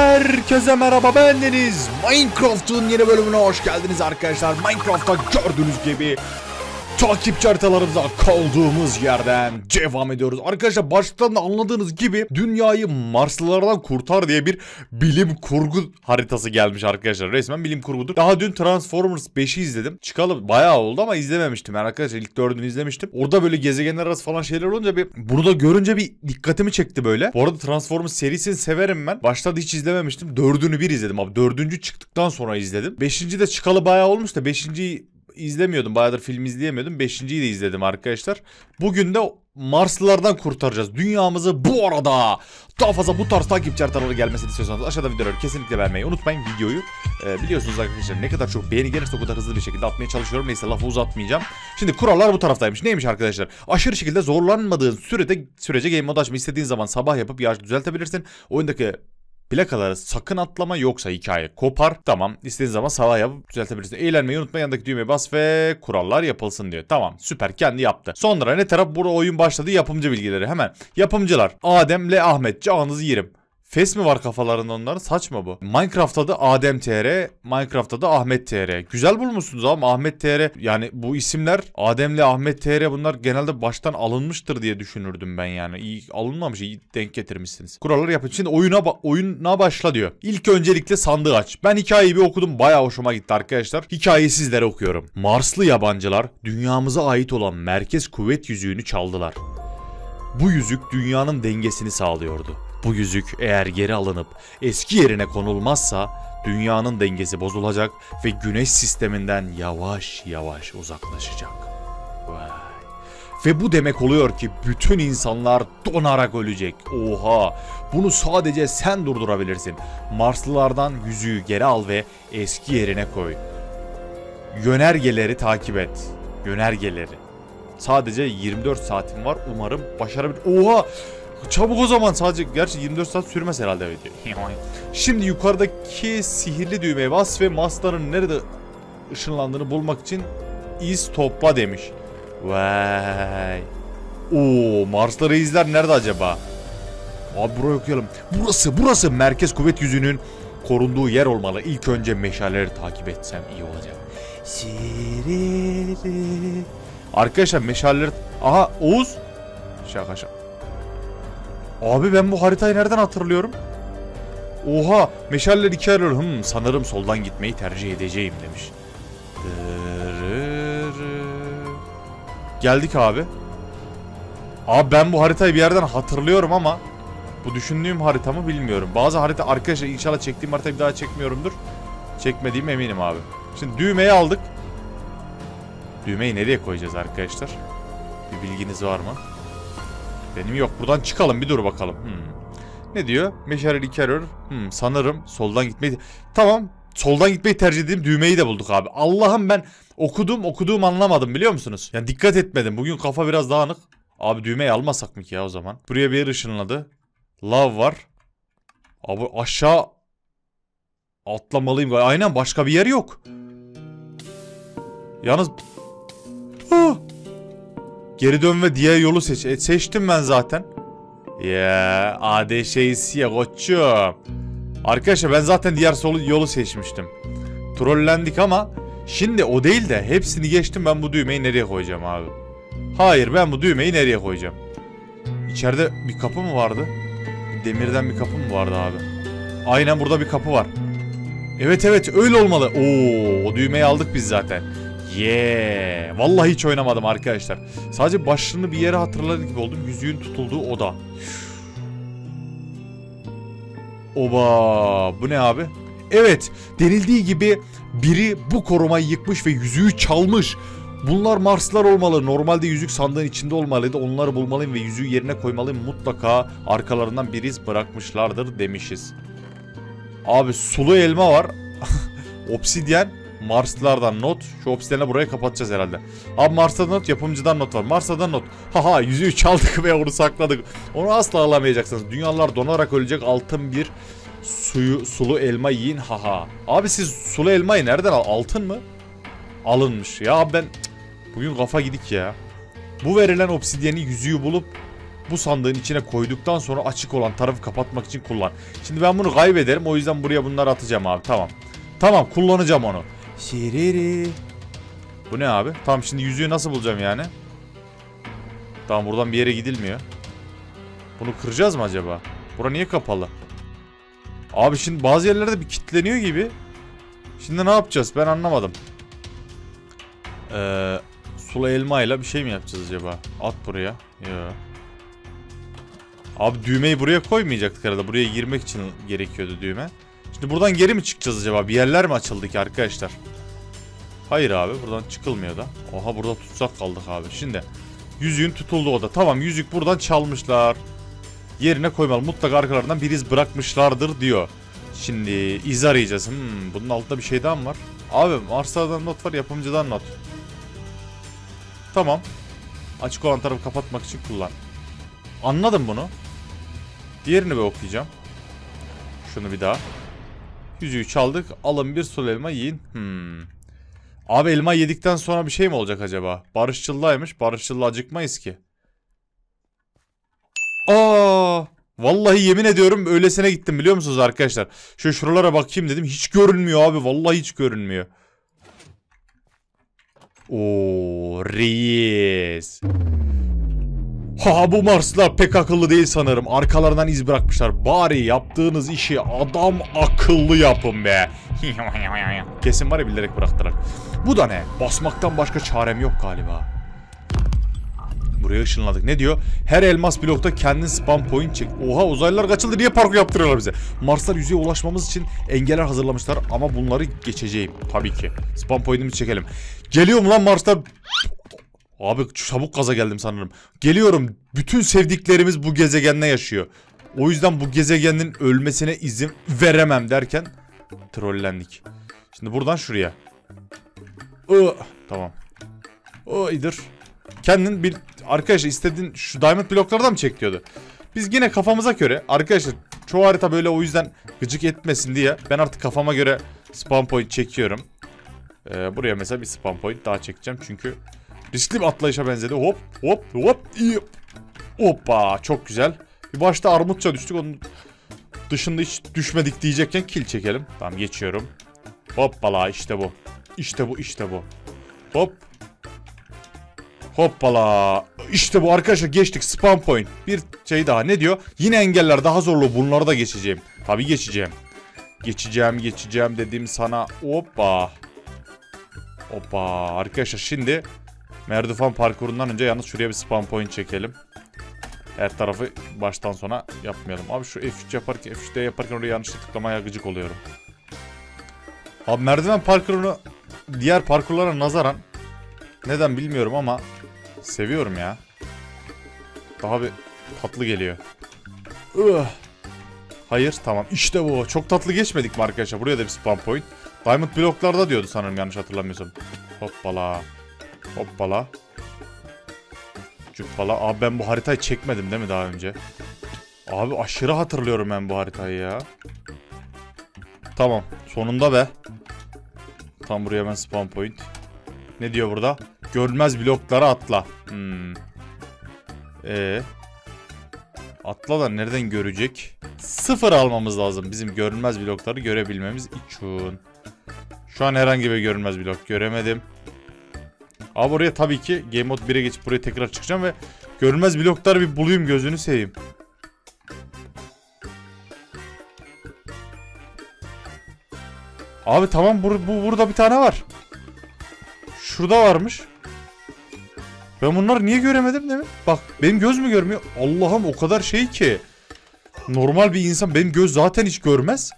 Herkese merhaba, bendeniz. Minecraft'ın yeni bölümüne hoş geldiniz arkadaşlar. Minecraft'ta gördüğünüz gibi takipçi haritalarımıza kaldığımız yerden devam ediyoruz. Arkadaşlar baştan da anladığınız gibi dünyayı Marslılardan kurtar diye bir bilim kurgu haritası gelmiş arkadaşlar. Resmen bilim kurgudur. Daha dün Transformers 5'i izledim. Çıkalı bayağı oldu ama izlememiştim. Yani arkadaşlar ilk 4'ünü izlemiştim. Orada böyle gezegenler arası falan şeyler olunca bunu da görünce bir dikkatimi çekti böyle. Bu arada Transformers serisini severim ben. Başta da hiç izlememiştim. 4'ünü bir izledim abi. 4. çıktıktan sonra izledim. 5. de çıkalı bayağı olmuş da 5.'yi izlemiyordum. Bayağıdır film izleyemiyordum. 5.'yi de izledim arkadaşlar. Bugün de Marslılardan kurtaracağız dünyamızı. Bu arada daha fazla bu tarz takipçi haritaları gelmesini istiyorsanız aşağıda videoları kesinlikle beğenmeyi unutmayın videoyu. Biliyorsunuz arkadaşlar ne kadar çok beğeni gelirse o kadar hızlı bir şekilde atmaya çalışıyorum. Neyse lafı uzatmayacağım. Şimdi kurallar bu taraftaymış. Neymiş arkadaşlar? Aşırı şekilde zorlanmadığın sürece game mode açma istediğin zaman sabah yapıp yağış düzeltebilirsin. Oyundaki plakaları sakın atlama yoksa hikaye kopar. Tamam, istediğin zaman sabah yapıp düzeltebilirsin. Eğlenmeyi unutma, yanındaki düğmeye bas ve kurallar yapılsın diyor. Tamam, süper, kendi yaptı. Sonra ne taraf, burada oyun başladı, yapımcı bilgileri hemen. Yapımcılar Adem'le Ahmet, canınızı yerim. Fes mi var kafalarında onların? Saçma bu. Minecraft'ta da Adem TR, Minecraft'ta da Ahmet TR. Güzel bulmuşsunuz ama Ahmet TR, yani bu isimler Adem'le Ahmet TR bunlar genelde baştan alınmıştır diye düşünürdüm ben yani. İyi alınmamış, iyi denk getirmişsiniz. Kuralları yapın. Şimdi oyuna başla diyor. İlk öncelikle sandığı aç. Ben hikayeyi bir okudum, bayağı hoşuma gitti arkadaşlar. Hikayeyi sizlere okuyorum. Marslı yabancılar dünyamıza ait olan merkez kuvvet yüzüğünü çaldılar. Bu yüzük dünyanın dengesini sağlıyordu. Bu yüzük eğer geri alınıp eski yerine konulmazsa dünyanın dengesi bozulacak ve güneş sisteminden yavaş yavaş uzaklaşacak. Vay. Ve bu demek oluyor ki bütün insanlar donarak ölecek. Oha! Bunu sadece sen durdurabilirsin. Marslılardan yüzüğü geri al ve eski yerine koy. Yönergeleri takip et. Yönergeleri. Sadece 24 saatim var. Umarım başarabilir. Oha! Çabuk o zaman, sadece gerçi 24 saat sürmez herhalde video. Şimdi yukarıdaki sihirli düğmeye bas ve Marsların nerede ışınlandığını bulmak için iz topla demiş. Vay. Oo, Marslı reisler nerede acaba? Abi burayı okuyalım. Burası merkez kuvvet yüzüğünün korunduğu yer olmalı. İlk önce meşaleleri takip etsem iyi olacak. Arkadaşlar meşaleleri... Aha Oğuz. Şaka. Abi ben bu haritayı nereden hatırlıyorum? Oha, meşaleler iki ayrılır. Sanırım soldan gitmeyi tercih edeceğim demiş. Geldik abi. Abi ben bu haritayı bir yerden hatırlıyorum ama bu düşündüğüm harita mı bilmiyorum. Bazı harita arkadaşlar, inşallah çektiğim haritayı bir daha çekmiyorumdur. Çekmediğime eminim abi. Şimdi düğmeyi aldık. Düğmeyi nereye koyacağız arkadaşlar? Bir bilginiz var mı? Benim yok. Buradan çıkalım, bir dur bakalım. Ne diyor? Meşaleli carrier. Sanırım soldan gitmeyi... Tamam. Soldan gitmeyi tercih ettiğim düğmeyi de bulduk abi. Allah'ım, ben okuduğum anlamadım biliyor musunuz? Yani dikkat etmedim. Bugün kafa biraz dağınık. Abi düğmeyi almasak mı ki ya o zaman? Buraya bir yer ışınladı. Lav var. Abi aşağı atlamalıyım. Aynen, başka bir yer yok. Yalnız... Geri dön ve diğer yolu seç. Seçtim ben zaten. Ya ADŞ'si ya koçum. Arkadaşlar ben zaten diğer yolu seçmiştim. Trollendik ama şimdi o değil de hepsini geçtim, ben bu düğmeyi nereye koyacağım abi? Hayır, ben bu düğmeyi nereye koyacağım? İçeride bir kapı mı vardı? Demirden bir kapı mı vardı abi? Aynen, burada bir kapı var. Evet öyle olmalı. Oo, o düğmeyi aldık biz zaten. Vallahi hiç oynamadım arkadaşlar. Sadece başlığını bir yere hatırladık gibi oldum. Yüzüğün tutulduğu oda. Oba, bu ne abi? Evet, denildiği gibi biri bu korumayı yıkmış ve yüzüğü çalmış. Bunlar Marslılar olmalı. Normalde yüzük sandığın içinde olmalıydı. Onları bulmalıyım ve yüzüğü yerine koymalıyım. Mutlaka arkalarından bir iz bırakmışlardır demişiz. Abi sulu elma var. Obsidyen. Marslılardan not. Şu obsidyenle burayı kapatacağız herhalde. Abi Mars'tan not, yapımcıdan not var. Mars'tan not. Haha, yüzüğü çaldık ve onu sakladık. Onu asla alamayacaksınız. Dünyalar donarak ölecek, altın bir sulu elma yiyin. Haha. Abi siz sulu elmayı nereden altın mı? Alınmış. Ya ben bugün kafa gidik ya. Bu verilen obsidyeni yüzüğü bulup bu sandığın içine koyduktan sonra açık olan tarafı kapatmak için kullan. Şimdi ben bunu kaybederim, o yüzden buraya bunları atacağım abi. Tamam. Tamam, kullanacağım onu. Şiriri. Bu ne abi? Tamam, şimdi yüzüğü nasıl bulacağım yani? Tamam, buradan bir yere gidilmiyor. Bunu kıracağız mı acaba? Bura niye kapalı? Abi şimdi bazı yerlerde bir kilitleniyor gibi. Şimdi ne yapacağız? Ben anlamadım. Sulu elmayla bir şey mi yapacağız acaba? At buraya. Yok. Abi düğmeyi buraya koymayacaktık herhalde. Buraya girmek için gerekiyordu düğme. Şimdi buradan geri mi çıkacağız acaba? Bir yerler mi açıldı ki arkadaşlar? Hayır abi, buradan çıkılmıyor da. Oha, burada tutsak kaldık abi. Şimdi yüzüğün tutulduğu oda. Tamam, yüzük buradan çalmışlar. Yerine koymalı. Mutlaka arkalarından bir iz bırakmışlardır diyor. Şimdi iz arayacağız. Bunun altında bir şey daha mı var? Abi Mars'tan not var, yapımcıdan not. Tamam. Açık olan tarafı kapatmak için kullan. Anladım bunu. Diğerini bir okuyacağım. Şunu bir daha. Yüzüğü çaldık. Alın bir sulu elma yiyin. Abi elma yedikten sonra bir şey mi olacak acaba? Barışçıldaymış. Barışçılla acıkmayız ki. Vallahi yemin ediyorum öylesine gittim, biliyor musunuz arkadaşlar? Şuralara bakayım dedim. Hiç görünmüyor abi. Vallahi hiç görünmüyor. Reis. Ha, bu Marslılar pek akıllı değil sanırım. Arkalarından iz bırakmışlar. Bari yaptığınız işi adam akıllı yapın be. Kesin var ya, bilerek bıraktılar. Bu da ne? Basmaktan başka çarem yok galiba. Buraya ışınladık. Ne diyor? Her elmas blokta kendin spam point çek. Oha, uzaylılar kaçıldı. Niye parkur yaptırıyorlar bize? Marslar yüzeye ulaşmamız için engeller hazırlamışlar ama bunları geçeceğim. Tabii ki. Spam point'imi çekelim. Geliyorum lan Marslar. Abi çabuk gaza geldim sanırım. Geliyorum. Bütün sevdiklerimiz bu gezegende yaşıyor. O yüzden bu gezegenin ölmesine izin veremem derken trollendik. Şimdi buradan şuraya. Tamam. İyidir. Kendin bir arkadaşlar istediğin şu diamond bloklardan mı çek diyordu. Biz yine kafamıza göre arkadaşlar, çoğu harita böyle, o yüzden gıcık etmesin diye ben artık kafama göre spawn point çekiyorum. Buraya mesela bir spawn point daha çekeceğim çünkü riskli bir atlayışa benzedi. Hop hop hop. Hoppa, çok güzel. Bir başta armutça düştük, onun dışında hiç düşmedik diyecekken kill çekelim. Tamam, geçiyorum. Hoppala, işte bu. İşte bu, işte bu. Hop. Hoppala. İşte bu arkadaşlar, geçtik spawn point. Bir şey daha, ne diyor? Yine engeller daha zorlu, bunları da geçeceğim. Tabii geçeceğim. Geçeceğim dedim sana. Hoppa. Arkadaşlar şimdi merdiven parkurundan önce yalnız şuraya bir spawn point çekelim. Her tarafı baştan sona yapmayalım. Abi şu F3 yaparken, F3'te yaparken oraya yanlışlıkla tıklamaya gıcık oluyorum. Abi merdiven parkurunu diğer parkurlara nazaran, neden bilmiyorum ama seviyorum ya. Daha bir tatlı geliyor. Hayır, tamam, işte bu. Çok tatlı geçmedik mi arkadaşlar? Buraya da bir spawn point. Diamond bloklarda diyordu sanırım, yanlış hatırlamıyorsam. Hoppala. Cuppala. Abi ben bu haritayı çekmedim değil mi daha önce? Abi aşırı hatırlıyorum ben bu haritayı ya. Tamam, sonunda be. Tam buraya ben spawn point. Ne diyor burada? Görünmez bloklara atla. Atla da nereden görecek? 0 almamız lazım bizim görünmez blokları görebilmemiz için. Şu an herhangi bir görünmez blok göremedim. Abi oraya tabii ki Game Mode 1'e geçip buraya tekrar çıkacağım ve görünmez blokları bir bulayım, gözünü seveyim. Abi tamam, burada bir tane var. Şurada varmış. Ben bunları niye göremedim değil mi? Bak, benim göz mü görmüyor? Allah'ım, o kadar şey ki. Normal bir insan benim göz zaten hiç görmez.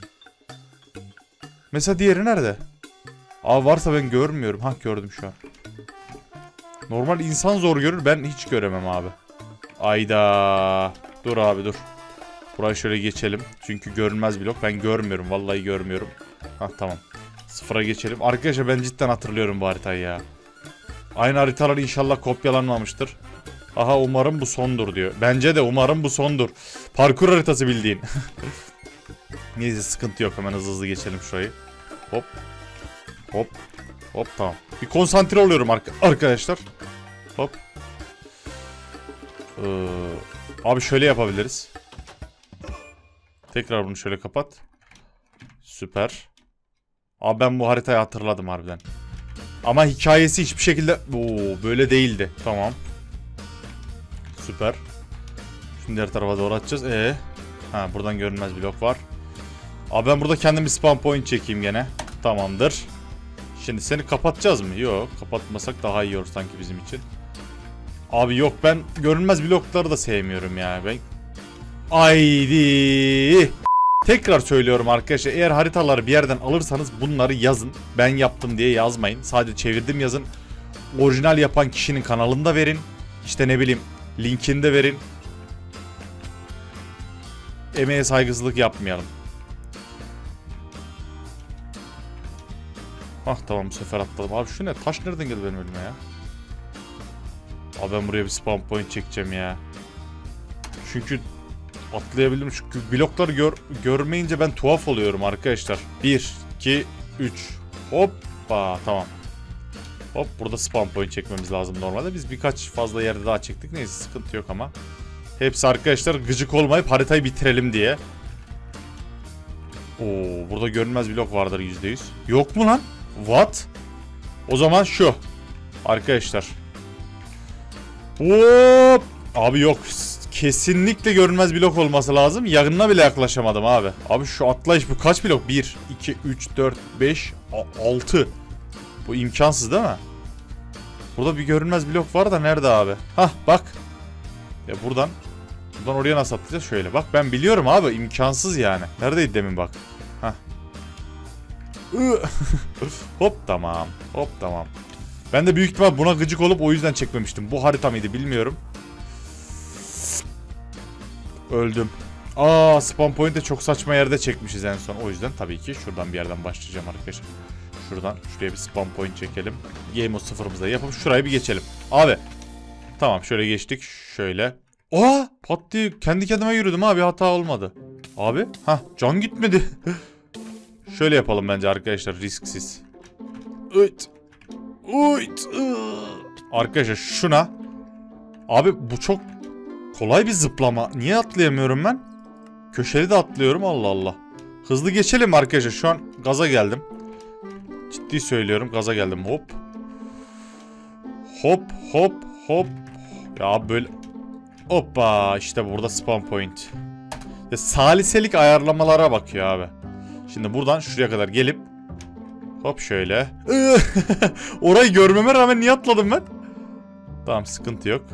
Mesela diğeri nerede? Aa, varsa ben görmüyorum. Ha, gördüm şu an. Normal insan zor görür, ben hiç göremem abi. Ayda. Dur abi, dur. Burayı şöyle geçelim. Çünkü görünmez blok. Ben görmüyorum. Vallahi görmüyorum. Ha, tamam. 0'a geçelim. Arkadaşlar ben cidden hatırlıyorum bu haritayı ya. Aynı haritalar inşallah kopyalanmamıştır. Aha, umarım bu sondur diyor. Bence de umarım bu sondur. Parkur haritası bildiğin. Neyse, sıkıntı yok. Hemen hızlı geçelim şurayı. Hop. Hop. Hop, tamam. Bir konsantre oluyorum arkadaşlar. Hop. Abi şöyle yapabiliriz. Tekrar bunu şöyle kapat. Süper. Abi ben bu haritayı hatırladım harbiden. Ama hikayesi hiçbir şekilde böyle değildi. Tamam. Süper. Şimdi her tarafa doğru atacağız. Ha, buradan görünmez blok var. Abi ben burada kendim bir spawn point çekeyim gene. Tamamdır. Şimdi seni kapatacağız mı? Yok. Kapatmasak daha iyi olur sanki bizim için. Abi yok, ben görünmez blokları da sevmiyorum ya. Haydi. Tekrar söylüyorum arkadaşlar. Eğer haritaları bir yerden alırsanız bunları yazın. Ben yaptım diye yazmayın. Sadece çevirdim yazın. Orijinal yapan kişinin kanalında verin. İşte ne bileyim, linkini de verin. Emeğe saygısızlık yapmayalım. Tamam, bu sefer atladım. Abi şu ne? Taş nereden geldi benim önüme ya? Abi ben buraya bir spawn point çekeceğim ya. Çünkü atlayabildim. Çünkü blokları görmeyince ben tuhaf oluyorum arkadaşlar. 1, 2, 3. Hoppa, tamam. Hop, burada spawn point çekmemiz lazım normalde. Biz birkaç fazla yerde daha çektik. Neyse, sıkıntı yok ama. Hepsi arkadaşlar gıcık olmayıp haritayı bitirelim diye. Burada görünmez blok vardır %100. Yok mu lan? What? O zaman şu. Arkadaşlar. Hop. Abi yok. Kesinlikle görünmez blok olması lazım. Yanına bile yaklaşamadım abi. Abi şu atlayış, bu kaç blok? 1, 2, 3, 4, 5, 6. Bu imkansız değil mi? Burada bir görünmez blok var da nerede abi? Bak. Ya buradan oraya nasıl atlayacağız? Şöyle bak, ben biliyorum abi, imkansız yani. Neredeydi demin bak. Hop tamam. Hop tamam. Ben de büyük ihtimal buna gıcık olup o yüzden çekmemiştim. Bu harita mıydı bilmiyorum. Öldüm. Spawn point'e çok saçma yerde çekmişiz en son. O yüzden tabii ki şuradan bir yerden başlayacağım arkadaşlar. Şuraya bir spawn point çekelim. Game mode sıfırımızda yapıp şurayı bir geçelim. Abi. Tamam, şöyle geçtik. Şöyle. Pat diye kendi kendime yürüdüm abi, hata olmadı. Abi. Can gitmedi. Şöyle yapalım bence arkadaşlar, risksiz. Arkadaşlar şuna. Abi bu çok kolay bir zıplama. Niye atlayamıyorum ben? Köşeli de atlıyorum, Allah Allah. Hızlı geçelim arkadaşlar, şu an gaza geldim. Ciddi söylüyorum, gaza geldim. Hop. Hop hop hop. Ya böyle. Hoppa, işte burada spawn point. Ya saliselik ayarlamalara bakıyor abi. Şimdi buradan şuraya kadar gelip hop şöyle. Orayı görmeme rağmen niye atladım ben? Tamam, sıkıntı yok.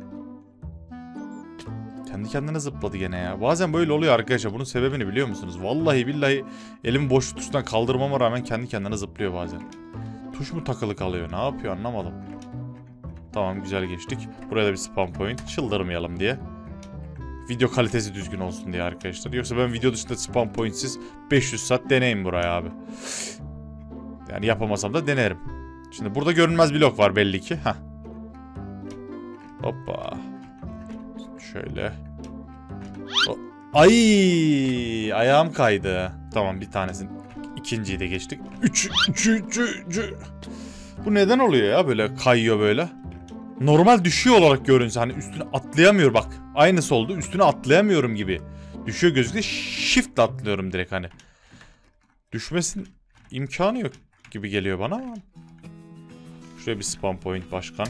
Kendi kendine zıpladı gene ya. Bazen böyle oluyor arkadaşlar. Bunun sebebini biliyor musunuz? Vallahi billahi elimi boş tuştan kaldırmama rağmen kendi kendine zıplıyor bazen. Tuş mu takılı kalıyor? Ne yapıyor anlamadım. Tamam, güzel geçtik. Buraya da bir spawn point. Çıldırmayalım diye. Video kalitesi düzgün olsun diye arkadaşlar. Yoksa ben video dışında spawn pointsiz 500 saat deneyim buraya abi. Yani yapamasam da denerim. Şimdi burada görünmez blok var belli ki. Hoppa. Şöyle. Ayağım kaydı. Tamam, bir tanesini. İkinciyi de geçtik. Üçüncü. Bu neden oluyor ya, böyle kayıyor böyle? Normal düşüyor olarak görünse, hani üstüne atlayamıyor bak. Aynısı oldu, üstüne atlayamıyorum gibi. Düşüyor gözüküyor, shift atlıyorum direkt hani. Düşmesin imkanı yok gibi geliyor bana ama. Şuraya bir spawn point başkan.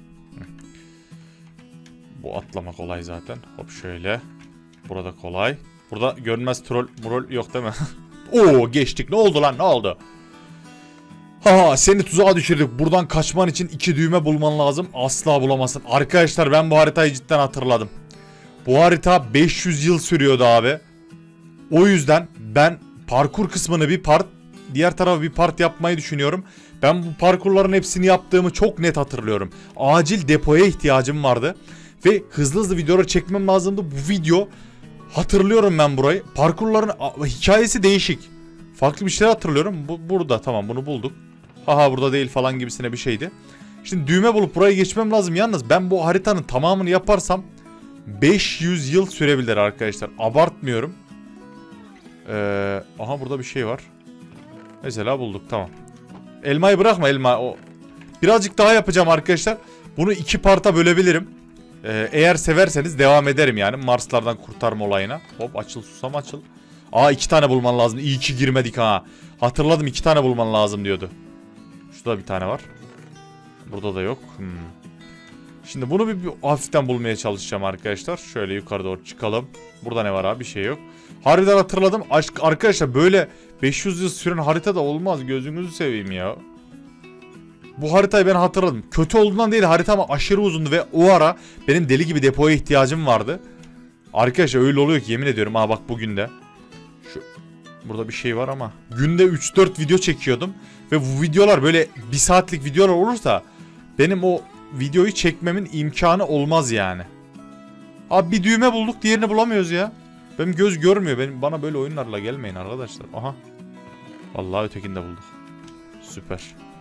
Bu atlama kolay zaten. Hop şöyle. Burada kolay. Burada görünmez troll yok değil mi? Geçtik. Ne oldu lan, ne oldu? Seni tuzağa düşürdük. Buradan kaçman için 2 düğme bulman lazım. Asla bulamazsın. Arkadaşlar ben bu haritayı cidden hatırladım. Bu harita 500 yıl sürüyordu abi. O yüzden ben parkur kısmını bir part, diğer tarafı bir part yapmayı düşünüyorum. Ben bu parkurların hepsini yaptığımı çok net hatırlıyorum. Acil depoya ihtiyacım vardı. Ve hızlı videoları çekmem lazımdı. Bu video, hatırlıyorum ben burayı. Parkurların hikayesi değişik. Farklı bir şeyler hatırlıyorum. Burada tamam, bunu bulduk. Burada değil falan gibisine bir şeydi. Şimdi düğme bulup buraya geçmem lazım. Yalnız ben bu haritanın tamamını yaparsam 500 yıl sürebilir arkadaşlar. Abartmıyorum. Burada bir şey var. Mesela bulduk, tamam. Elmayı bırakma, elma. Birazcık daha yapacağım arkadaşlar. Bunu 2 parta bölebilirim. Eğer severseniz devam ederim yani Marslardan kurtarma olayına. Hop açıl susam açıl. Aa 2 tane bulman lazım. İyi ki girmedik ha. Hatırladım 2 tane bulman lazım diyordu. Şurada bir tane var. Burada da yok. Şimdi bunu bir hafiften bulmaya çalışacağım arkadaşlar. Şöyle yukarı doğru çıkalım. Burada ne var abi? Bir şey yok. Harbiden hatırladım. Arkadaşlar böyle 500 yıl süren harita da olmaz. Gözünüzü seveyim ya. Bu haritayı ben hatırladım. Kötü olduğundan değil, harita ama aşırı uzundu ve o ara benim deli gibi depoya ihtiyacım vardı. Arkadaşlar öyle oluyor ki yemin ediyorum. Bak bugün de. Burada bir şey var ama. Günde 3-4 video çekiyordum. Ve bu videolar böyle 1 saatlik videolar olursa benim o videoyu çekmemin imkanı olmaz yani. Abi bir düğme bulduk, diğerini bulamıyoruz ya. Benim göz görmüyor. Bana böyle oyunlarla gelmeyin arkadaşlar. Aha. Vallahi ötekini de bulduk. Süper.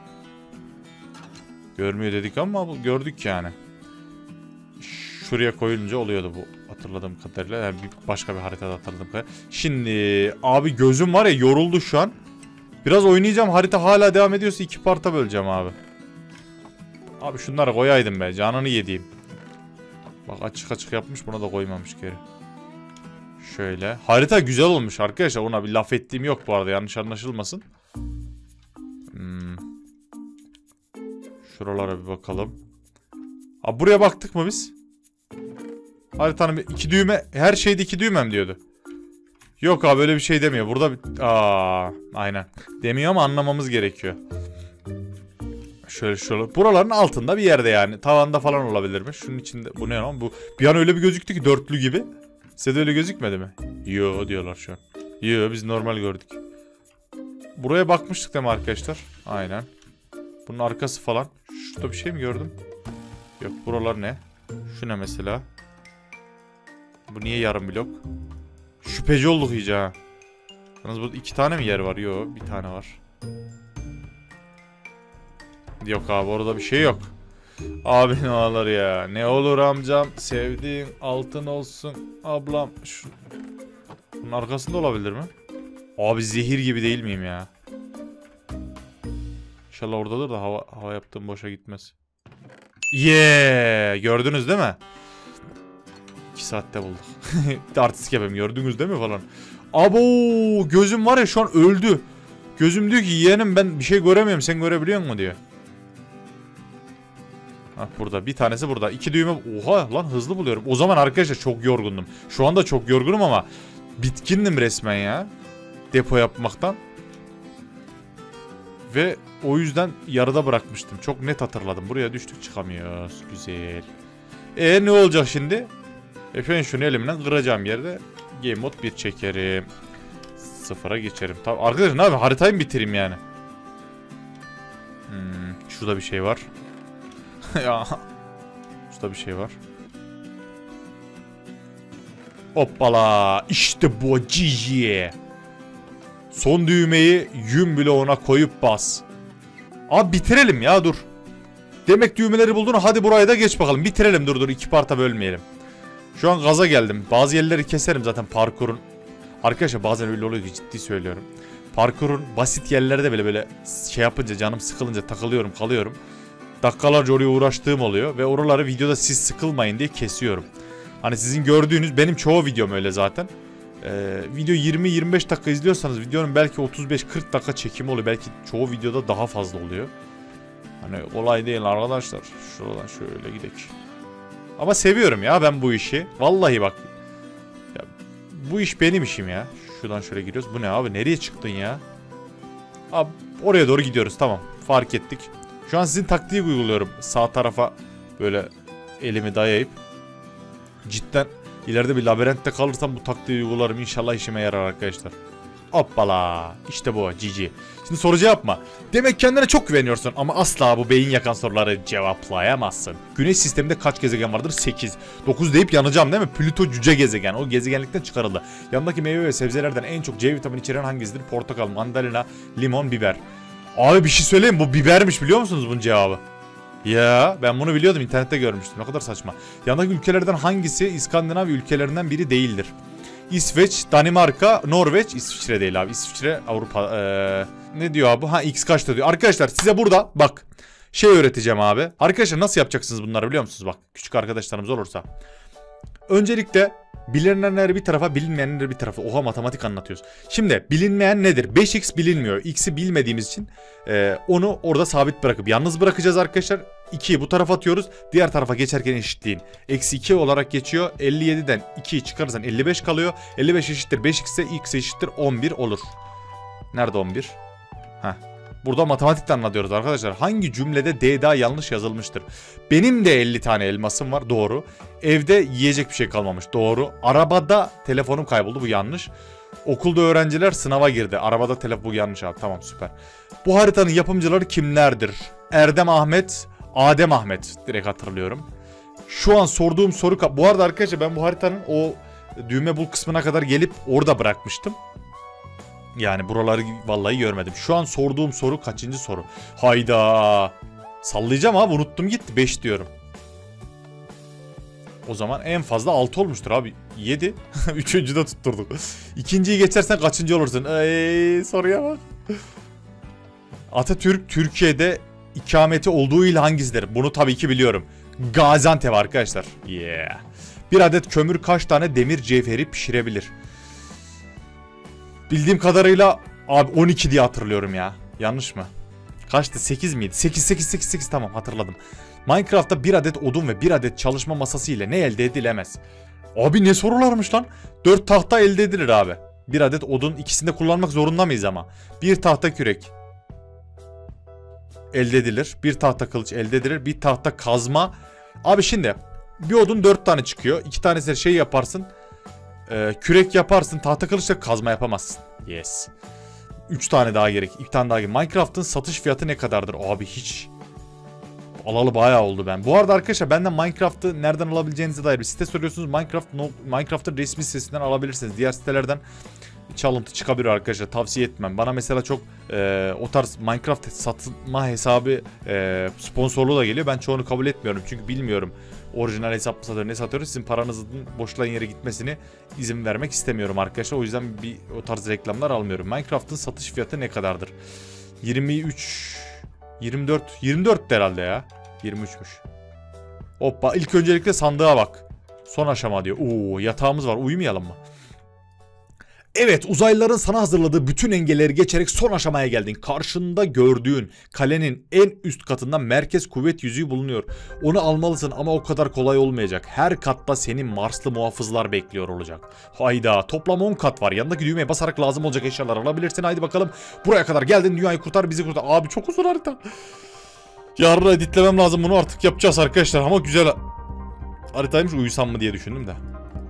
Görmüyor dedik ama gördük yani. Şuraya koyulunca oluyordu bu hatırladığım kadarıyla. Yani başka bir haritada hatırladığım kadarıyla. Şimdi abi gözüm var ya yoruldu şu an. Biraz oynayacağım, harita hala devam ediyorsa 2 parta böleceğim abi. Abi şunları koyaydım be, canını yediğim. Bak açık açık yapmış, buna da koymamış geri. Şöyle. Harita güzel olmuş arkadaşlar, ona bir laf ettiğim yok bu arada, yanlış anlaşılmasın. Şuralara bir bakalım. Abi buraya baktık mı biz? Haritanın 2 düğme, her şeyde 2 düğmem diyordu. Yok abi öyle bir şey demiyor. Burada aynen. Demiyor ama anlamamız gerekiyor. Şöyle. Buraların altında bir yerde yani. Tavanda falan olabilir mi? Şunun içinde. Bu ne lan? Bu bir an öyle bir gözüktü ki dörtlü gibi. Size de öyle gözükmedi mi? Yo diyorlar şu an. Yo biz normal gördük. Buraya bakmıştık değil mi arkadaşlar? Aynen. Bunun arkası falan. Şurada bir şey mi gördüm? Yok, buralar ne? Şu ne mesela? Bu niye yarım blok? Şüpheci olduk iyice ha. Yalnız burada 2 tane mi yer var? Yok, bir tane var. Yok abi orada bir şey yok. Abi ne olur ya. Ne olur amcam. Sevdiğin altın olsun. Ablam. Bunun arkasında olabilir mi? Abi zehir gibi değil miyim ya? İnşallah oradadır da hava yaptığım boşa gitmez. Gördünüz değil mi? 2 saatte bulduk. Artistik yapayım, gördünüz değil mi falan. Abo gözüm var ya şu an öldü. Gözüm diyor ki yeğenim ben bir şey göremiyorum, sen görebiliyor musun diyor. Bak burada bir tanesi burada. 2 düğme. Oha lan hızlı buluyorum. O zaman arkadaşlar çok yorgundum. Şu anda çok yorgunum ama bitkindim resmen ya. Depo yapmaktan. Ve o yüzden yarıda bırakmıştım. Çok net hatırladım. Buraya düştük, çıkamıyoruz. Güzel. Ne olacak şimdi? Efendim şunu elimden kıracağım yerde. Game mode 1 çekerim. 0'a geçerim. Tamam arkadaşlar ne yapayım? Haritayı mı bitireyim yani? Şurada bir şey var. Ya. Şurada bir şey var. Hoppala. İşte bu GG. Son düğmeyi yün bloğuna koyup bas. Abi bitirelim ya, dur. Demek düğmeleri buldun, hadi buraya da geç bakalım. Bitirelim, dur 2 parta bölmeyelim. Şu an gaza geldim. Bazı yerleri keserim zaten parkurun. Arkadaşlar bazen öyle oluyor ki ciddi söylüyorum. Parkurun basit yerlerde böyle şey yapınca, canım sıkılınca takılıyorum, kalıyorum. Dakikalarca oraya uğraştığım oluyor ve oraları videoda siz sıkılmayın diye kesiyorum. Hani sizin gördüğünüz, benim çoğu videom öyle zaten. Video 20-25 dakika izliyorsanız videonun belki 35-40 dakika çekimi oluyor. Belki çoğu videoda daha fazla oluyor. Hani olay değil arkadaşlar. Şuradan şöyle gidelim. Ama seviyorum ya ben bu işi. Vallahi bak. Ya, bu iş benim işim ya. Şuradan şöyle giriyoruz. Bu ne abi? Nereye çıktın ya? Abi oraya doğru gidiyoruz. Tamam. Fark ettik. Şu an sizin taktiği uyguluyorum. Sağ tarafa böyle elimi dayayıp. Cidden ileride bir labirentte kalırsam bu taktiği uygularım. İnşallah işime yarar arkadaşlar. Hoppala. İşte bu GG. Şimdi soru cevap mı? Demek kendine çok güveniyorsun ama asla bu beyin yakan soruları cevaplayamazsın. Güneş sisteminde kaç gezegen vardır? 8. 9 deyip yanacağım değil mi? Plüto cüce gezegen. O gezegenlikten çıkarıldı. Yanındaki meyve ve sebzelerden en çok C vitamini içeren hangisidir? Portakal, mandalina, limon, biber. Abi bir şey söyleyeyim, bu bibermiş, biliyor musunuz bunun cevabı? Ya ben bunu biliyordum, internette görmüştüm. Ne kadar saçma. Yanındaki ülkelerden hangisi İskandinav ülkelerinden biri değildir? İsveç, Danimarka, Norveç, İsviçre değil abi. İsviçre, Avrupa. Ne diyor abi? Ha X kaçta diyor. Arkadaşlar size burada bak. Şey öğreteceğim abi. Arkadaşlar nasıl yapacaksınız bunları biliyor musunuz? Bak küçük arkadaşlarımız olursa. Öncelikle bilinenleri bir tarafa, bilinmeyenleri bir tarafa. Oha, matematik anlatıyoruz. Şimdi bilinmeyen nedir? 5x bilinmiyor. X'i bilmediğimiz için onu orada sabit bırakıp yalnız bırakacağız arkadaşlar. 2'yi bu tarafa atıyoruz. Diğer tarafa geçerken eşitliğin. Eksi 2 olarak geçiyor. 57'den 2'yi çıkarırsan 55 kalıyor. 55 eşittir 5x ise x eşittir 11 olur. Nerede 11? Heh. Burada matematikten anlatıyoruz arkadaşlar. Hangi cümlede D daha yanlış yazılmıştır? Benim de 50 tane elmasım var. Doğru. Evde yiyecek bir şey kalmamış. Doğru. Arabada telefonum kayboldu. Bu yanlış. Okulda öğrenciler sınava girdi. Arabada telefon, bu yanlış abi. Tamam, süper. Bu haritanın yapımcıları kimlerdir? Erdem Ahmet, Adem Ahmet. Direkt hatırlıyorum. Şu an sorduğum soru... Bu arada arkadaşlar ben bu haritanın o düğme bul kısmına kadar gelip orada bırakmıştım. Yani buraları vallahi görmedim. Şu an sorduğum soru kaçıncı soru? Hayda. Sallayacağım abi, unuttum gitti. 5 diyorum. O zaman en fazla 6 olmuştur abi. 7. Üçüncü de tutturduk. İkinciyi geçersen kaçıncı olursun? Soruya bak. Atatürk Türkiye'de ikameti olduğu il hangisidir? Bunu tabii ki biliyorum. Gaziantep arkadaşlar. Yeah. Bir adet kömür kaç tane demir cevheri pişirebilir? Bildiğim kadarıyla abi 12 diye hatırlıyorum ya. Yanlış mı? Kaçtı? 8 miydi? 8 tamam, hatırladım. Minecraft'ta bir adet odun ve bir adet çalışma masası ile ne elde edilemez? Abi ne sorularmış lan? 4 tahta elde edilir abi. Bir adet odun, ikisini de kullanmak zorunda mıyız ama? Bir tahta kürek elde edilir. Bir tahta kılıç elde edilir. Bir tahta kazma. Abi şimdi bir odun 4 tane çıkıyor. 2 tanesi şey yaparsın. Kürek yaparsın. Tahta kılıçla kazma yapamazsın. Yes. 3 tane daha gerek. 2 tane daha gerek. Minecraft'ın satış fiyatı ne kadardır? Abi hiç. Alalı bayağı oldu ben. Bu arada arkadaşlar benden Minecraft'ı nereden alabileceğinize dair bir site soruyorsunuz. Minecraft'ın resmi sitesinden alabilirsiniz. Diğer sitelerden çalıntı çıkabilir arkadaşlar. Tavsiye etmem. Bana mesela çok o tarz Minecraft satma hesabı sponsorluğu da geliyor. Ben çoğunu kabul etmiyorum. Çünkü bilmiyorum orijinal hesap mı satıyor, ne satıyoruz. Sizin paranızın boşluğa yere gitmesini izin vermek istemiyorum arkadaşlar. O yüzden o tarz reklamlar almıyorum. Minecraft'ın satış fiyatı ne kadardır? 24 herhalde ya. 23'müş. Hoppa, ilk öncelikle sandığa bak. Son aşama diyor. Oo, yatağımız var. Uyumayalım mı? Evet, uzaylıların sana hazırladığı bütün engelleri geçerek son aşamaya geldin. Karşında gördüğün kalenin en üst katında merkez kuvvet yüzüğü bulunuyor. Onu almalısın ama o kadar kolay olmayacak. Her katta seni Marslı muhafızlar bekliyor olacak. Hayda, toplam 10 kat var. Yanındaki düğmeye basarak lazım olacak eşyalar alabilirsin. Haydi bakalım. Buraya kadar geldin, dünyayı kurtar, bizi kurtar. Abi çok uzun harita. Yarın editlemem lazım, bunu artık yapacağız arkadaşlar. Ama güzel haritaymış, uyusam mı diye düşündüm de.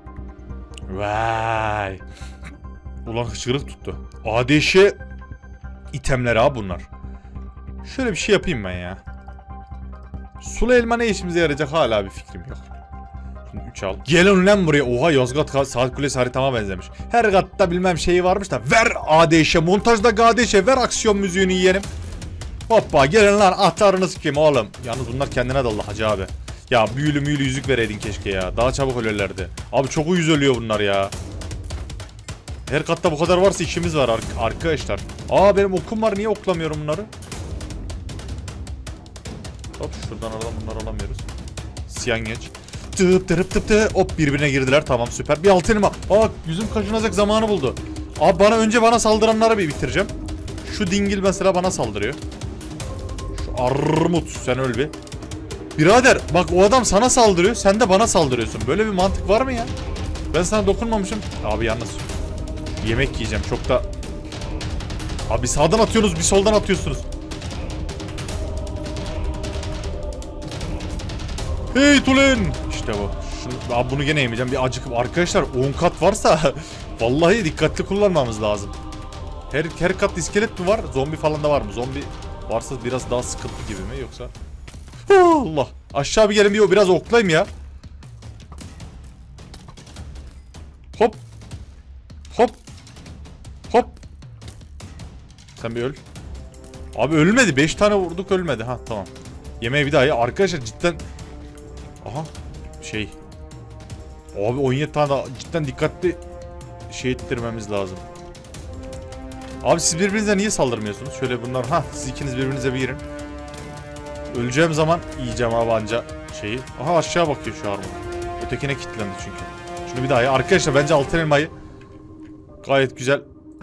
Vay. Ulan hıçkırık tuttu. ADŞ itemleri abi bunlar. Şöyle bir şey yapayım ben ya. Sulu elma ne işimize yarayacak hala bir fikrim yok. Şimdi 3 al. Gelin lan buraya. Oha, Yozgat Saat Kulesi haritama benzemiş. Her katta bilmem şeyi varmış da. Ver ADŞ. Montajda ADŞ. Ver aksiyon müziğini yiyelim. Hoppa, gelin lan, atarınız kim oğlum. Yalnız bunlar kendine dallı hacı abi. Ya büyülü yüzük vereydin keşke ya. Daha çabuk ölürlerdi. Abi çok uyuz ölüyor bunlar ya. Her katta bu kadar varsa işimiz var arkadaşlar. Aa, benim okum var, niye oklamıyorum bunları? Hop, şuradan bunları alamıyoruz. Siyan geç. Tıp tırıp tıp tıp. Hop, birbirine girdiler, tamam süper. Bir altın elma. Aa, yüzüm kaşınacak zamanı buldu. Abi önce bana saldıranları bir bitireceğim. Şu dingil mesela bana saldırıyor. Şu armut, sen öl bir. Birader bak, o adam sana saldırıyor, sen de bana saldırıyorsun. Böyle bir mantık var mı ya? Ben sana dokunmamışım. Abi yalnız yemek yiyeceğim, çok da. Abi sağdan atıyorsunuz, bir soldan atıyorsunuz. Hey Tulen! İşte bu. Abi bunu gene yemeyeceğim, bir acıkıp. Arkadaşlar 10 kat varsa vallahi dikkatli kullanmamız lazım. Her kat iskelet mi var? Zombi falan da var mı? Zombi varsa biraz daha sıkıntı gibi mi yoksa? Allah! Aşağı bir gelin, biraz oklayayım ya. Hop! Hop! Hop! Sen bir öl. Abi ölmedi. 5 tane vurduk, ölmedi. Ha tamam. Yemeği bir daha ya. Arkadaşlar cidden. Aha. Şey. Abi 17 tane daha cidden dikkatli şey ettirmemiz lazım. Abi siz birbirinize niye saldırmıyorsunuz? Şöyle bunlar. Ha, siz ikiniz birbirinize bir girin. Öleceğim zaman yiyeceğim abi anca şeyi. Aha aşağı bakıyor şu armut. Ötekine kilitlendi çünkü. Şunu bir daha ya. Arkadaşlar bence altın elmayı gayet güzel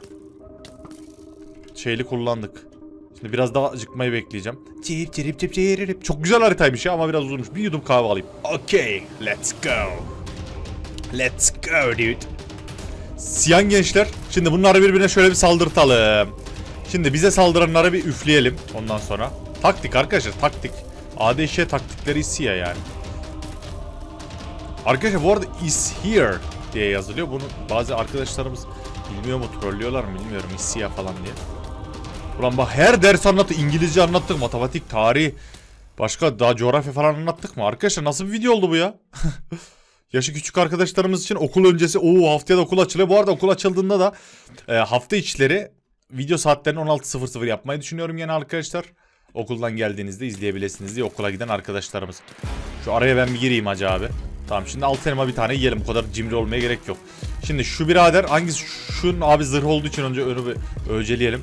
şeyli kullandık. Şimdi biraz daha acıkmayı bekleyeceğim. Çok güzel haritaymış ya ama biraz uzunmuş. Bir yudum kahve alayım. Okay, let's go. Let's go dude. Siyan gençler. Şimdi bunları birbirine şöyle bir saldırtalım. Şimdi bize saldıranları bir üfleyelim ondan sonra. Taktik arkadaşlar, taktik. ADŞ taktikleri Siyah yani. Arkadaşlar bu arada is here diye yazılıyor. Bunu bazı arkadaşlarımız bilmiyor mu, trollüyorlar mı bilmiyorum. Siyah falan diye. Ulan bak her ders anlattık. İngilizce anlattık, matematik, tarih. Başka daha coğrafya falan anlattık mı? Arkadaşlar nasıl bir video oldu bu ya? Yaşı küçük arkadaşlarımız için okul öncesi. Haftaya da okul açılıyor. Bu arada okul açıldığında da hafta içleri video saatlerini 16.00 yapmayı düşünüyorum yine arkadaşlar. Okuldan geldiğinizde izleyebilirsiniz diye okula giden arkadaşlarımız. Şu araya ben bir gireyim hacı abi. Tamam şimdi altın elma bir tane yiyelim. Bu kadar cimri olmaya gerek yok. Şimdi şu birader hangisi? Şunun abi zırh olduğu için önce önü bir öceleyelim.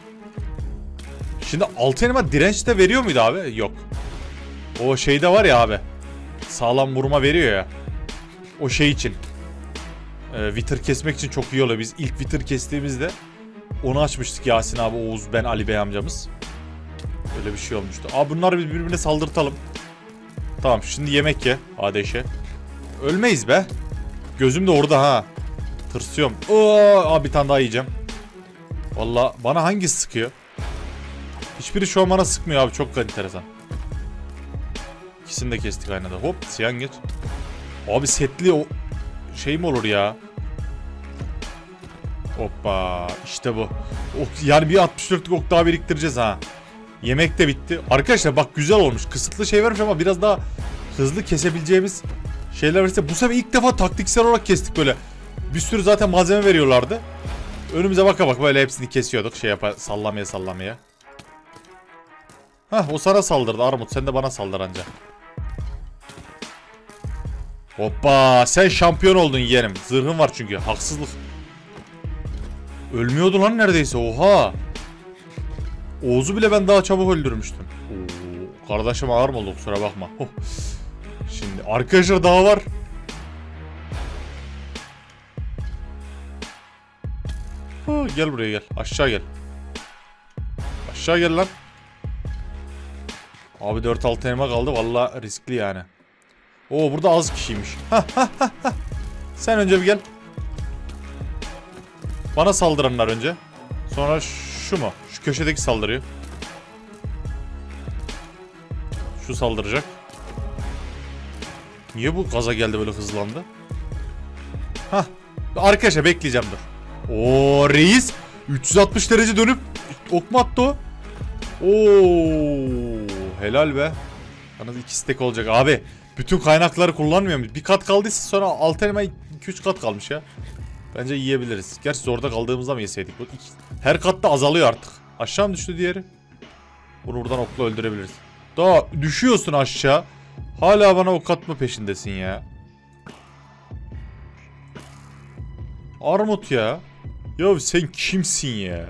Şimdi altın elma direnç de veriyor muydu abi? Yok. O şeyde var ya abi. Sağlam vurma veriyor ya. O şey için. Wither kesmek için çok iyi oluyor. Biz ilk Wither kestiğimizde onu açmıştık Yasin abi, Oğuz, ben, Ali Bey amcamız. Öyle bir şey olmuştu. Abi bunları birbirine saldırtalım. Tamam şimdi yemek ye. ADŞ. Ölmeyiz be. Gözüm de orada ha. Tırsıyorum. Abi bir tane daha yiyeceğim. Vallahi bana hangisi sıkıyor? Hiçbiri şu an bana sıkmıyor abi. Çok enteresan. İkisini de kestik aynı anda. Hop siyan geç. Abi setli o şey mi olur ya? Hoppa işte bu. Yani bir 64'lük ok daha biriktireceğiz ha. Yemek de bitti. Arkadaşlar bak güzel olmuş. Kısıtlı şey vermiş ama biraz daha hızlı kesebileceğimiz şeyler verirse. Bu sefer ilk defa taktiksel olarak kestik böyle. Bir sürü zaten malzeme veriyorlardı. Önümüze baka bak böyle hepsini kesiyorduk. Şey yapar sallamaya. Hah o sana saldırdı Armut. Sen de bana saldır anca. Hoppa sen şampiyon oldun yeğenim. Zırhın var çünkü. Haksızlık. Ölmüyordu lan neredeyse. Oha. Oğuz'u bile ben daha çabuk öldürmüştüm. Kardeşim ağır mı oldu kusura bakma. Şimdi arkadaşlar daha var. Gel buraya gel. Aşağı gel. Aşağı gel lan. Abi 4-6 elma kaldı. Vallahi riskli yani. Burada az kişiymiş. Sen önce bir gel. Bana saldıranlar önce. Sonra şu mu? Şu köşedeki saldırıyor. Şu saldıracak. Niye bu gaza geldi böyle hızlandı? Arkadaşlar bekleyeceğim dur. Reis 360 derece dönüp ok mu attı o? Helal be. Yalnız 2 stack olacak abi. Bütün kaynakları kullanmıyor muyuz? Bir kat kaldıysa sonra altın elma 2-3 kat kalmış ya. Bence yiyebiliriz. Gerçi zorda kaldığımızda mı yeseydik? Her katta azalıyor artık. Aşağı mı düştü diğeri? Bunu buradan okla öldürebiliriz. Daha düşüyorsun aşağı. Hala bana ok atma peşindesin ya. Armut ya. Ya sen kimsin ya?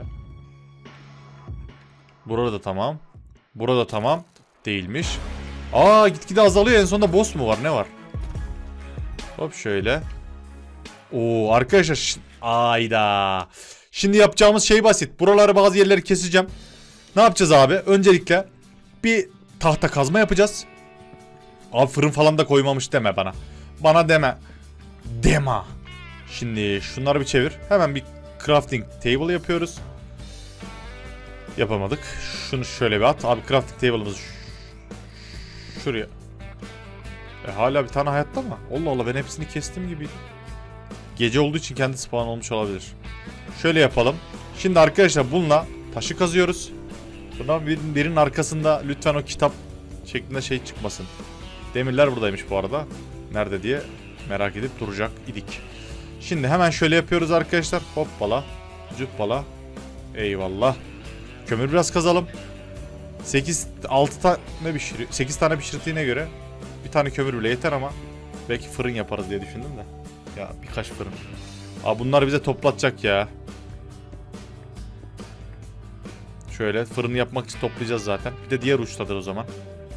Burada tamam. Burada tamam. Değilmiş. Gitgide azalıyor. En sonunda boss mu var? Ne var? Hop şöyle. Arkadaşlar. Ayda. Şimdi yapacağımız şey basit. Buraları bazı yerleri keseceğim. Ne yapacağız abi? Öncelikle bir tahta kazma yapacağız. Abi fırın falan da koymamış deme bana. Bana deme. Dema. Şimdi şunları bir çevir. Hemen bir crafting table yapıyoruz. Yapamadık. Şunu şöyle bir at. Abi crafting table'ımız şuraya. Hala bir tane hayatta mı? Allah Allah ben hepsini kestim gibi. Gece olduğu için kendi spawn olmuş olabilir. Şöyle yapalım. Şimdi arkadaşlar bununla taşı kazıyoruz. Bundan birinin arkasında lütfen o kitap şeklinde şey çıkmasın. Demirler buradaymış bu arada. Nerede diye merak edip duracak idik. Şimdi hemen şöyle yapıyoruz arkadaşlar. Hoppala. Cüppala. Eyvallah. Kömür biraz kazalım. 8 tane pişirdiğine göre bir tane kömür bile yeter ama belki fırın yaparız diye düşündüm de. Ya birkaç fırın. Bunlar bize toplatacak ya. Şöyle fırını yapmak için toplayacağız zaten. Bir de diğer uçtadır o zaman.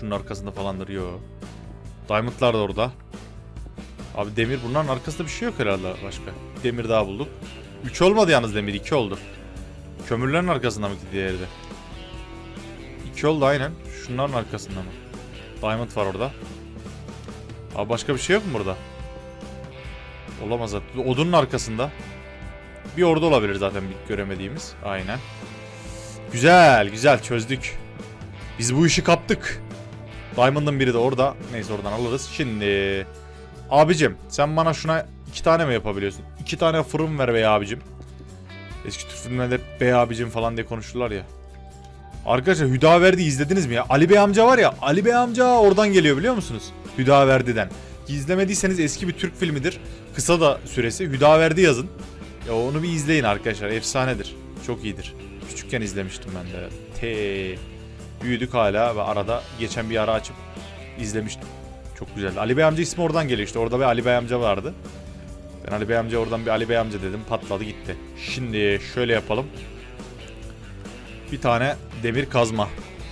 şunun arkasında falandır. Yo. Diamondlar da orada. Abi demir, bunların arkasında bir şey yok herhalde başka. Demir daha bulduk. 3 olmadı yalnız demir, 2 oldu. Kömürlerin arkasında mı diğeri de? 2 oldu aynen. Şunların arkasında mı? Diamond var orada. Abi başka bir şey yok mu burada? Olamaz zaten. Odunun arkasında. Bir orada olabilir zaten bir göremediğimiz. Aynen. Güzel güzel çözdük. Biz bu işi kaptık. Diamond'ın biri de orada. Neyse oradan alırız. Şimdi abicim sen bana şuna 2 tane mi yapabiliyorsun? 2 tane fırın ver be abicim. Eski Türk filmlerde be abicim falan diye konuşurlar ya. Arkadaşlar Hüdaverdi izlediniz mi ya? Ali Bey amca var ya. Ali Bey amca oradan geliyor biliyor musunuz? Hüdaverdi'den. İzlemediyseniz eski bir Türk filmidir. Kısa da süresi. Hüdaverdi yazın. Ya onu bir izleyin arkadaşlar. Efsanedir. Çok iyidir. Küçükken izlemiştim ben de. Büyüdük hala ve arada geçen bir ara açıp izlemiştim. Çok güzeldi. Ali Bey amca ismi oradan geliyor işte. Orada bir Ali Bey amca vardı. Ben Ali Bey amca oradan bir Ali Bey amca dedim. Patladı gitti. Şimdi şöyle yapalım. Bir tane demir kazma.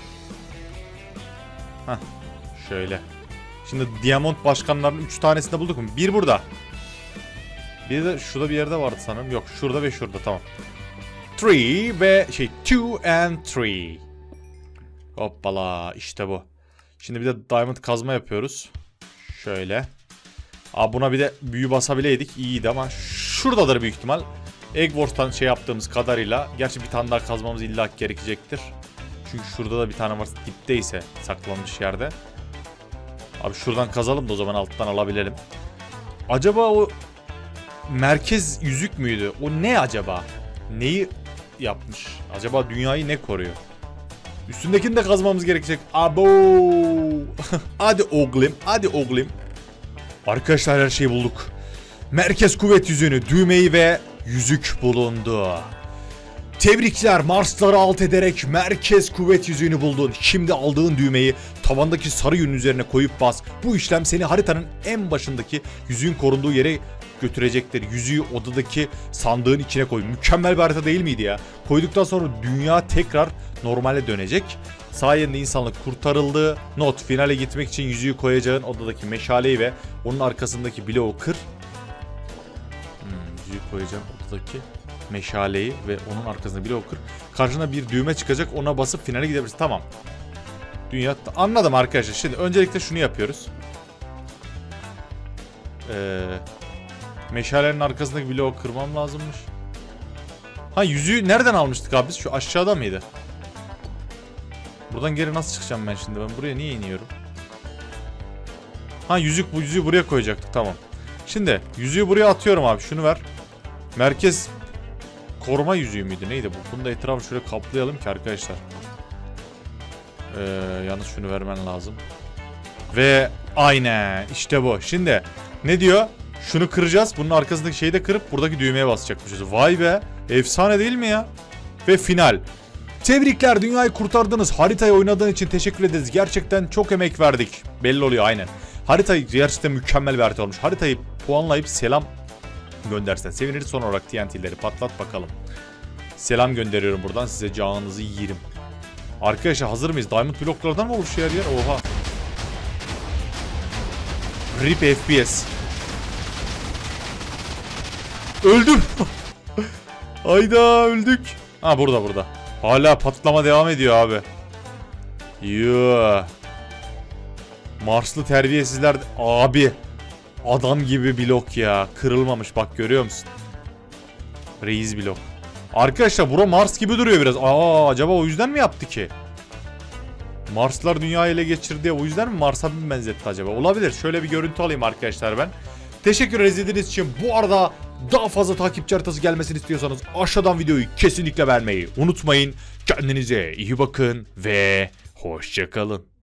Heh. Şöyle. Şimdi Diamond başkanlarının 3 tanesini de bulduk mu? Bir burada. Bir de şurada bir yerde vardı sanırım. Yok şurada ve şurada tamam. 3 ve 2 and 3. Hoppala işte bu. Şimdi bir de diamond kazma yapıyoruz. Şöyle. Abi buna bir de büyü basabileydik iyiydi ama şuradadır büyük ihtimal. Egg Wars'tan şey yaptığımız kadarıyla. Gerçi bir tane daha kazmamız illa gerekecektir. Çünkü şurada da bir tane var dipteyse saklanmış yerde. Abi şuradan kazalım da o zaman alttan alabilelim. Acaba o merkez yüzük müydü? O ne acaba? Neyi yapmış? Acaba dünyayı ne koruyor? Üstündekini de kazmamız gerekecek. Abo! Hadi oğlum, hadi oğlum. Arkadaşlar her şeyi bulduk. Merkez kuvvet yüzüğünü, düğmeyi ve yüzük bulundu. Tebrikler, Marsları alt ederek merkez kuvvet yüzüğünü buldun. Şimdi aldığın düğmeyi tavandaki sarı yünün üzerine koyup bas. Bu işlem seni haritanın en başındaki yüzüğün korunduğu yere götürecektir. Yüzüğü odadaki sandığın içine koy. Mükemmel bir harita değil miydi ya? Koyduktan sonra dünya tekrar normale dönecek. Sayende insanlık kurtarıldı. Not, finale gitmek için yüzüğü koyacağın odadaki meşaleyi ve onun arkasındaki bloğu kır. Yüzüğü koyacağın odadaki meşaleyi ve onun arkasında bloğu kır. Karşına bir düğme çıkacak, ona basıp finale gidebilirsin. Tamam. Dünya anladım arkadaşlar. Şimdi öncelikle şunu yapıyoruz. Meşalenin arkasındaki bloğu kırmam lazımmış. Ha yüzüğü nereden almıştık abi biz? Şu aşağıda mıydı? Buradan geri nasıl çıkacağım ben şimdi? Ben buraya niye iniyorum? Ha yüzüğü buraya koyacaktık. Tamam. Şimdi yüzüğü buraya atıyorum abi. Şunu ver. Merkez koruma yüzüğü müydü? Neydi bu? Bunu da etrafı şöyle kaplayalım ki arkadaşlar. Yalnız şunu vermen lazım. Ve aynen işte bu. Şimdi ne diyor? Şunu kıracağız. Bunun arkasındaki şeyi de kırıp buradaki düğmeye basacakmışız. Vay be. Efsane değil mi ya? Ve final. Tebrikler, dünyayı kurtardınız. Haritayı oynadığın için teşekkür ederiz. Gerçekten çok emek verdik. Belli oluyor aynen. Haritayı gerçekten mükemmel bir harita olmuş. Haritayı puanlayıp selam göndersen seviniriz. Son olarak TNT'leri patlat bakalım. Selam gönderiyorum buradan size, canınızı yerim. Arkadaşlar hazır mıyız? Diamond bloklardan mı oluşuyor yer? Oha. RIP FPS. Öldüm. Hayda öldük. Ha burada. Hala patlama devam ediyor abi. Yuh. Marslı terbiyesizler. Abi. Adam gibi blok ya. Kırılmamış bak, görüyor musun? Reis blok. Arkadaşlar bura Mars gibi duruyor biraz. Acaba o yüzden mi yaptı ki? Marslar dünyayı ele geçirdi ya. O yüzden mi Mars'a mı benzetti acaba? Olabilir. Şöyle bir görüntü alayım arkadaşlar ben. Teşekkür ederiz için. Bu arada daha fazla takipçi haritası gelmesini istiyorsanız aşağıdan videoyu kesinlikle beğenmeyi unutmayın. Kendinize iyi bakın ve hoşça kalın.